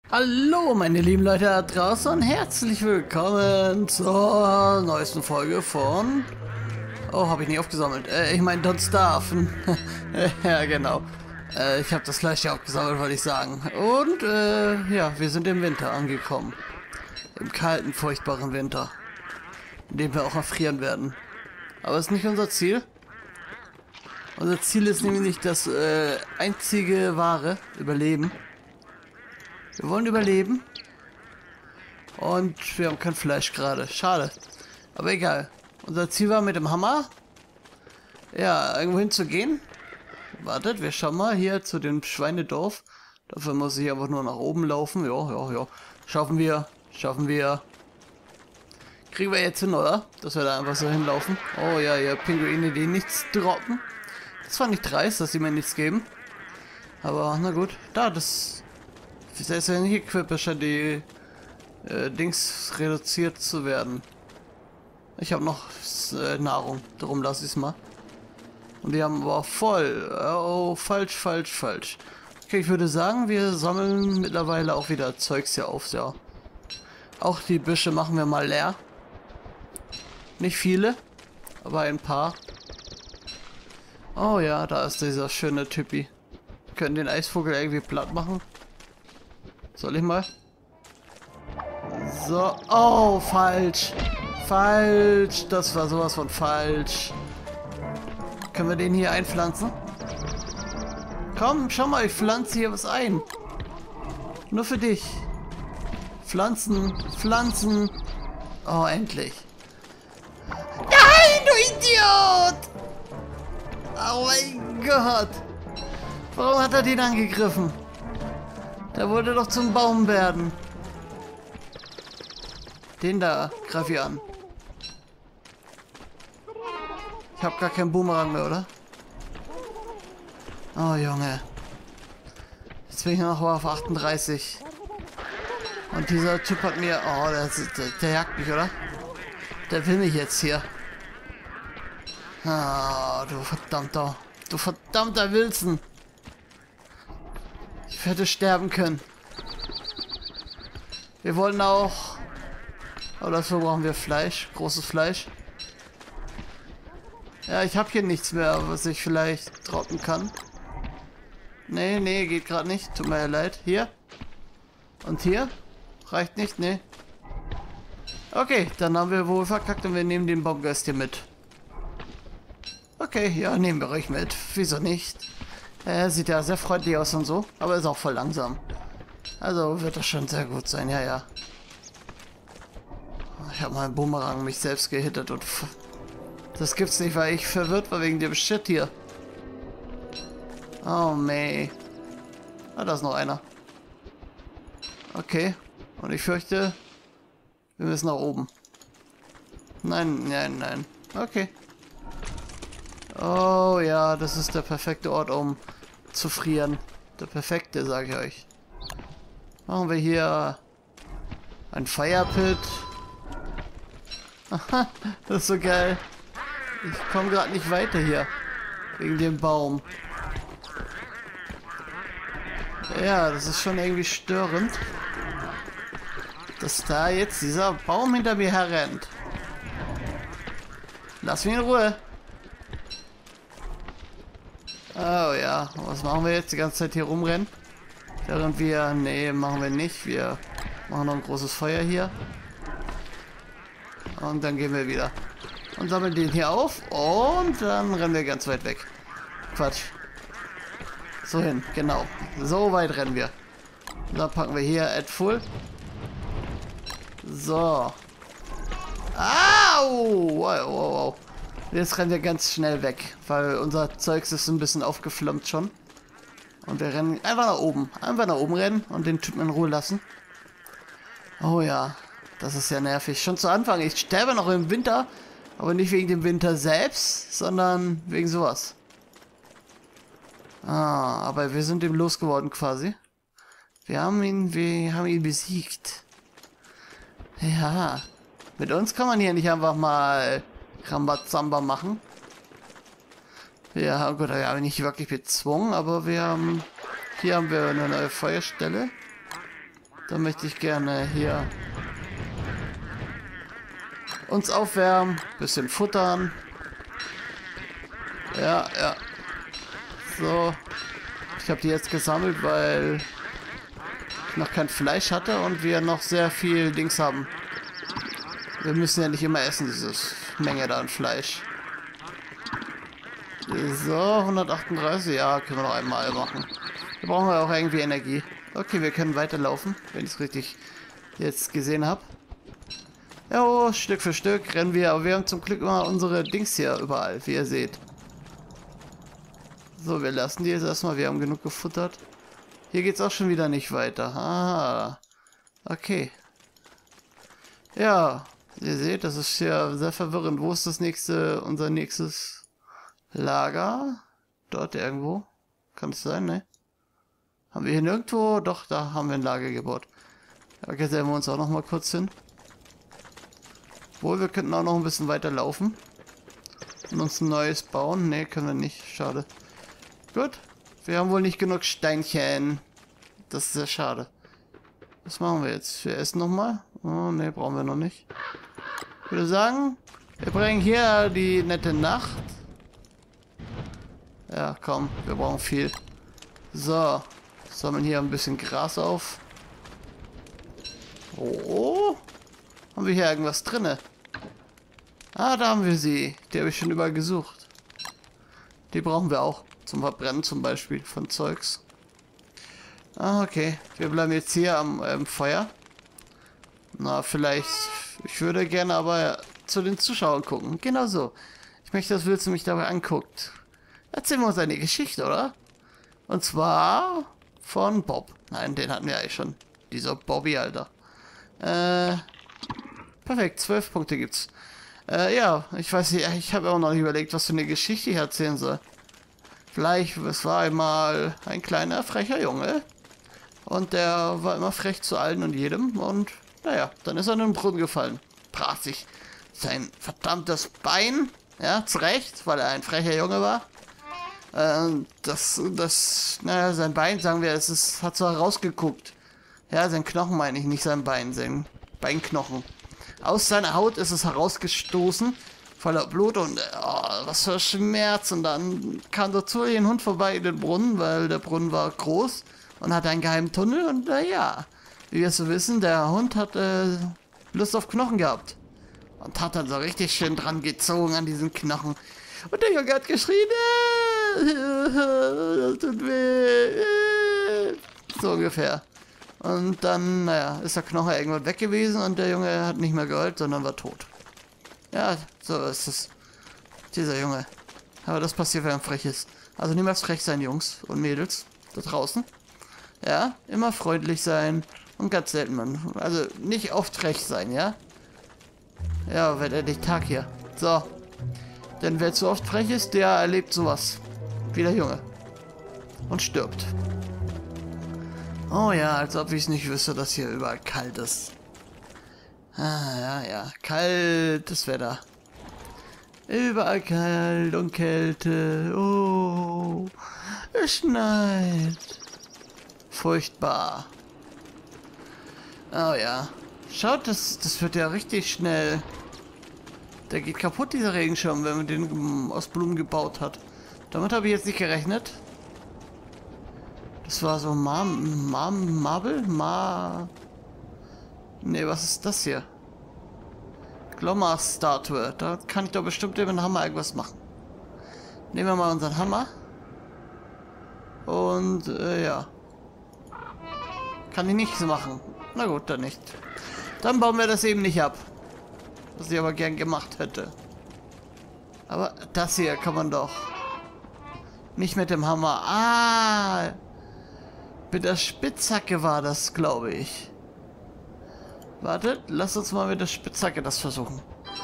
Hallo meine lieben Leute da draußen und herzlich willkommen zur neuesten Folge von... Oh, habe ich nicht aufgesammelt. Ich meine Don't Starve. Ja, genau. Ich habe das gleiche aufgesammelt, wollte ich sagen. Und, ja, wir sind im Winter angekommen. Im kalten, furchtbaren Winter. In dem wir auch erfrieren werden. Aber es ist nicht unser Ziel. Unser Ziel ist nämlich nicht das einzige wahre Überleben. Wir wollen überleben. Und wir haben kein Fleisch gerade. Schade. Aber egal. Unser Ziel war mit dem Hammer. Ja, irgendwo hinzugehen. Wartet, wir schauen mal hier zu dem Schweinedorf. Dafür muss ich einfach nur nach oben laufen. Ja. Schaffen wir. Schaffen wir. Kriegen wir jetzt hin, oder? Dass wir da einfach so hinlaufen. Oh ja, ja, Pinguine, die nichts droppen. Das war nicht dreist, dass sie mir nichts geben. Aber, na gut. Da, das ist ja nicht equipisch, die Dings reduziert zu werden. Ich habe noch Nahrung, darum lasse ich es mal. Und die haben aber voll. Oh, falsch. Okay, ich würde sagen, wir sammeln mittlerweile auch wieder Zeugs hier auf, ja. Auch die Büsche machen wir mal leer. Nicht viele, aber ein paar. Oh ja, da ist dieser schöne Typi. Wir können den Eisvogel irgendwie platt machen. Soll ich mal? So. Oh, falsch. Falsch. Das war sowas von falsch. Können wir den hier einpflanzen? Komm, schau mal, ich pflanze hier was ein. Nur für dich. Pflanzen. Oh, endlich. Nein, du Idiot! Oh mein Gott. Warum hat er den angegriffen? Der wollte doch zum Baum werden. Den da, greif ich an. Ich habe gar keinen Boomerang mehr, oder? Oh, Junge. Jetzt bin ich noch auf 38. Und dieser Typ hat mir... Oh, der jagt mich, oder? Der will mich jetzt hier. Ah, du verdammter... Du verdammter Wilson. Ich hätte sterben können. Wir wollen auch... Aber dafür brauchen wir Fleisch. Großes Fleisch. Ja, ich habe hier nichts mehr, was ich vielleicht trocken kann. Nee, geht gerade nicht. Tut mir leid. Hier. Und hier. Reicht nicht, nee. Okay, dann haben wir wohl verkackt und wir nehmen den Baumgeist hier mit. Okay, ja, nehmen wir euch mit. Wieso nicht? Er sieht ja sehr freundlich aus und so, aber ist auch voll langsam. Also wird das schon sehr gut sein, ja. Ich habe meinen Boomerang mich selbst gehittet und... Das gibt's nicht, weil ich verwirrt war wegen dem Shit hier. Oh, meh. Ah, da ist noch einer. Okay. Und ich fürchte, wir müssen nach oben. Nein. Okay. Oh ja, das ist der perfekte Ort, um zu frieren. Der perfekte, sage ich euch. Machen wir hier ein Firepit. Aha, das ist so geil. Ich komme gerade nicht weiter hier. Wegen dem Baum. Ja, das ist schon irgendwie störend. Dass da jetzt dieser Baum hinter mir herrennt. Lass mich in Ruhe. Oh ja, was machen wir jetzt? Die ganze Zeit hier rumrennen? Während wir... Nee, machen wir nicht. Wir machen noch ein großes Feuer hier. Und dann gehen wir wieder. Und sammeln den hier auf. Und dann rennen wir ganz weit weg. Quatsch. So hin, genau. So weit rennen wir. Und dann packen wir hier Add Full. So. Au! Wow. Jetzt rennen wir ganz schnell weg. Weil unser Zeugs ist ein bisschen aufgeflammt schon. Und wir rennen einfach nach oben. Einfach nach oben rennen und den Typen in Ruhe lassen. Oh ja. Das ist ja nervig. Schon zu Anfang. Ich sterbe noch im Winter. Aber nicht wegen dem Winter selbst, sondern wegen sowas. Ah, aber wir sind ihm losgeworden quasi. Wir haben ihn besiegt. Ja. Mit uns kann man hier nicht einfach mal Rambazamba machen. Ja, gut, wir haben ihn nicht wirklich bezwungen, aber wir haben... Hier haben wir eine neue Feuerstelle. Dann möchte ich gerne hier uns aufwärmen, bisschen futtern. Ja, ja. So. Ich habe die jetzt gesammelt, weil ich noch kein Fleisch hatte und wir noch sehr viel Dings haben. Wir müssen ja nicht immer essen, diese Menge da an Fleisch. So, 138, ja, können wir noch einmal machen. Da brauchen wir auch irgendwie Energie. Okay, wir können weiterlaufen, wenn ich es richtig jetzt gesehen habe. Ja, oh, Stück für Stück rennen wir, aber wir haben zum Glück immer unsere Dings hier überall, wie ihr seht. So, wir lassen die jetzt erstmal, wir haben genug gefuttert. Hier geht's auch schon wieder nicht weiter. Ah, okay. Ja, ihr seht, das ist ja sehr verwirrend. Wo ist das nächste, unser nächstes Lager? Dort irgendwo. Kann es sein, ne? Haben wir hier nirgendwo? Doch, da haben wir ein Lager gebaut. Okay, sehen wir uns auch noch mal kurz hin. Wohl, wir könnten auch noch ein bisschen weiter laufen. Und uns ein neues bauen. Ne, können wir nicht. Schade. Gut. Wir haben wohl nicht genug Steinchen. Das ist sehr schade. Was machen wir jetzt? Wir essen noch mal? Oh, ne, brauchen wir noch nicht. Ich würde sagen, wir bringen hier die nette Nacht. Ja, komm, wir brauchen viel. So, sammeln hier ein bisschen Gras auf. Oh, haben wir hier irgendwas drinne? Ah, da haben wir sie. Die habe ich schon überall gesucht. Die brauchen wir auch. Zum Verbrennen zum Beispiel von Zeugs. Ah, okay. Wir bleiben jetzt hier am Feuer. Na, vielleicht... Ich würde gerne aber zu den Zuschauern gucken. Genau so. Ich möchte, dass Wilson mich dabei anguckt. Erzählen wir uns eine Geschichte, oder? Und zwar von Bob. Nein, den hatten wir eigentlich schon. Dieser Bobby, Alter. Perfekt, 12 Punkte gibt's. Ja, ich weiß nicht, ich habe auch noch nicht überlegt, was für eine Geschichte ich erzählen soll. Vielleicht, es war einmal ein kleiner, frecher Junge. Und der war immer frech zu allen und jedem. Und, naja, dann ist er in den Brunnen gefallen. Brach sich sein verdammtes Bein. Ja, zurecht, weil er ein frecher Junge war. Naja, sein Bein, sagen wir, hat so herausgeguckt. Ja, sein Knochen meine ich, nicht sein Bein, sein Beinknochen. Aus seiner Haut ist es herausgestoßen, voller Blut und was für Schmerz. Und dann kam dazu ein Hund vorbei in den Brunnen, weil der Brunnen war groß und hatte einen geheimen Tunnel. Und ja, wie wir so wissen, der Hund hat Lust auf Knochen gehabt. Und hat dann so richtig schön dran gezogen an diesen Knochen. Und der Junge hat geschrien, das tut weh. So ungefähr. Und dann, naja, ist der Knochen irgendwann weg gewesen und der Junge hat nicht mehr geheult, sondern war tot. Ja, so ist es. Dieser Junge. Aber das passiert, wenn er frech ist. Also niemals frech sein, Jungs und Mädels da draußen. Ja, immer freundlich sein und ganz selten, man. Also nicht oft frech sein, ja? Ja, wird endlich Tag hier. So. Denn wer zu oft frech ist, der erlebt sowas. Wie der Junge. Und stirbt. Oh ja, als ob ich es nicht wüsste, dass hier überall kalt ist. Ah, ja. Kaltes Wetter. Überall kalt und Kälte. Oh. Es schneit. Furchtbar. Oh ja. Schaut, das wird ja richtig schnell. Der geht kaputt, dieser Regenschirm, wenn man den aus Blumen gebaut hat. Damit habe ich jetzt nicht gerechnet. Das war so Marble? Ne, was ist das hier? Glommer-Statue. Da kann ich doch bestimmt mit dem Hammer irgendwas machen. Nehmen wir mal unseren Hammer. Und, ja. Kann ich nichts machen. Na gut, dann nicht. Dann bauen wir das eben nicht ab. Was ich aber gern gemacht hätte. Aber das hier kann man doch. Nicht mit dem Hammer. Ah! Mit der Spitzhacke war das, glaube ich. Wartet, lass uns mal mit der Spitzhacke das versuchen.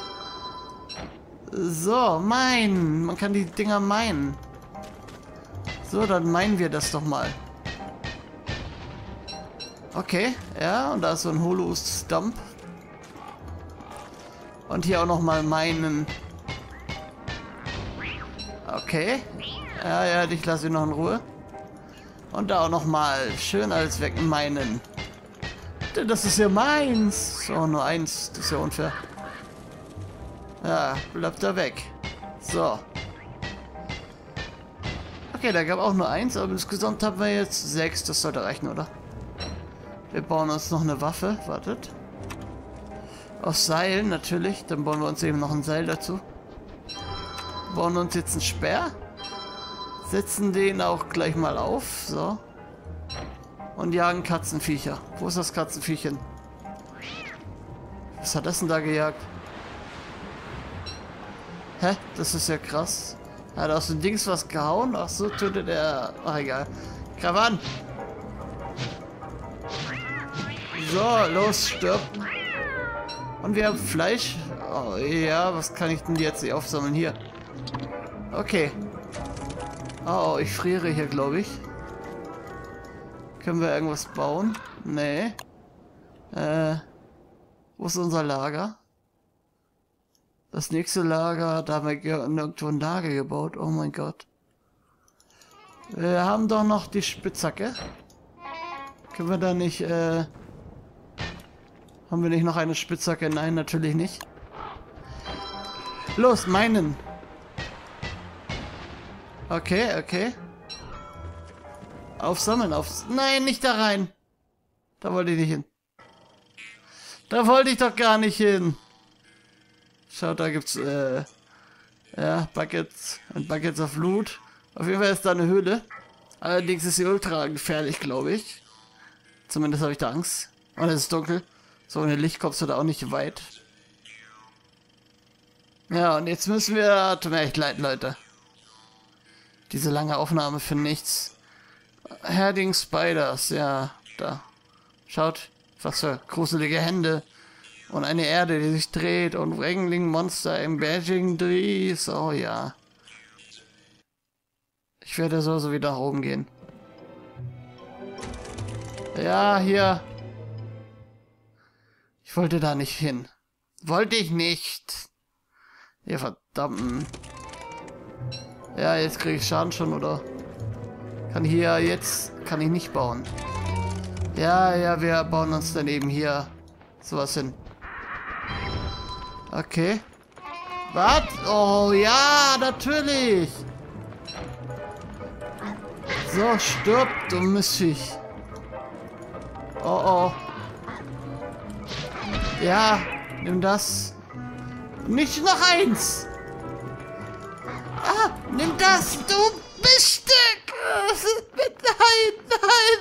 So, meinen. Man kann die Dinger meinen. So, dann meinen wir das doch mal. Okay, ja, und da ist so ein Holo-Stump. Und hier auch noch mal meinen. Okay. Ja, dich lasse ich noch in Ruhe. Und da auch noch mal schön alles weg meinen. Denn das ist ja meins. Oh, nur eins. Das ist ja unfair. Ja, bleibt da weg. So. Okay, da gab auch nur eins, aber insgesamt haben wir jetzt 6. Das sollte reichen, oder? Wir bauen uns noch eine Waffe. Wartet. Aus Seilen natürlich. Dann bauen wir uns eben noch ein Seil dazu. Bauen uns jetzt einen Speer. Setzen den auch gleich mal auf. So. Und jagen Katzenviecher. Wo ist das Katzenviechchen? Was hat das denn da gejagt? Hä? Das ist ja krass. Hat aus dem Dings was gehauen? Ach so, tötet er. Ach egal. Greif an! So, los, stirb. Und wir haben Fleisch. Oh, ja, was kann ich denn jetzt hier aufsammeln? Hier. Okay. Oh, ich friere hier, glaube ich. Können wir irgendwas bauen? Nee. Wo ist unser Lager? Das nächste Lager, da haben wir nirgendwo ein Lager gebaut. Oh mein Gott. Wir haben doch noch die Spitzhacke. Können wir da nicht, haben wir nicht noch eine Spitzhacke? Nein, natürlich nicht. Los, meinen. Okay, okay. Aufsammeln, Nein, nicht da rein. Da wollte ich nicht hin. Da wollte ich doch gar nicht hin. Schaut, da gibt's, ja, Buckets und Buckets of Loot. Auf jeden Fall ist da eine Höhle. Allerdings ist sie ultra gefährlich, glaube ich. Zumindest habe ich da Angst. Und es ist dunkel. So ohne Licht kommst du da auch nicht weit. Ja, und jetzt müssen wir... Tut mir echt leid, Leute. Diese lange Aufnahme für nichts. Herding Spiders, ja, da. Schaut, was für gruselige Hände. Und eine Erde, die sich dreht. Und Wrangling Monster im Badging Trees. Oh ja. Ich werde so wieder nach oben gehen. Ja, hier. Ich wollte da nicht hin. Wollte ich nicht. Ihr verdammten. Ja, jetzt kriege ich Schaden schon, oder? Kann hier jetzt... Kann ich nicht bauen. Ja, ja, wir bauen uns dann eben hier sowas hin. Okay. Was? Oh, ja, natürlich. So, stirb, du Mistviech. Oh, oh. Ja, nimm das. Nicht noch eins. Ah, nimm das, du Biststück. Nein,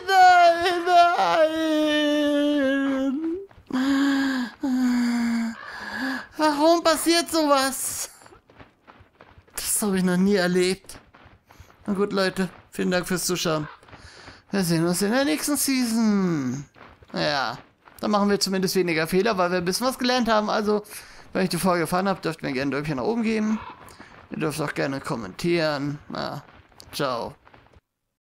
nein, nein. Warum passiert sowas? Das habe ich noch nie erlebt. Na gut, Leute. Vielen Dank fürs Zuschauen. Wir sehen uns in der nächsten Season. Ja, dann machen wir zumindest weniger Fehler, weil wir ein bisschen was gelernt haben. Also, wenn euch die Folge gefallen hat, dürft ihr mir gerne ein Däumchen nach oben geben. Ihr dürft auch gerne kommentieren. Na, ciao.